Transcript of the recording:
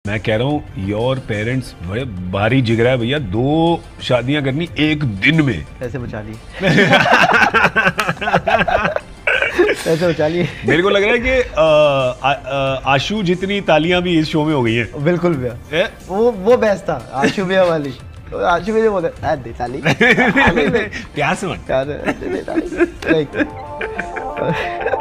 मैं कह रहा हूँ योर पेरेंट्स बड़े भारी जिगरा है भैया, 2 शादियां करनी एक दिन में। पैसे बचा लिए पैसे बचा लिए। मेरे को लग रहा है कि आशु जितनी तालियां भी इस शो में हो गई हैं। बिल्कुल भैया, वो बेस्ट था आशु भैया वाली। आशु भैया बोलते दे ताली प्यार से मत। प्यार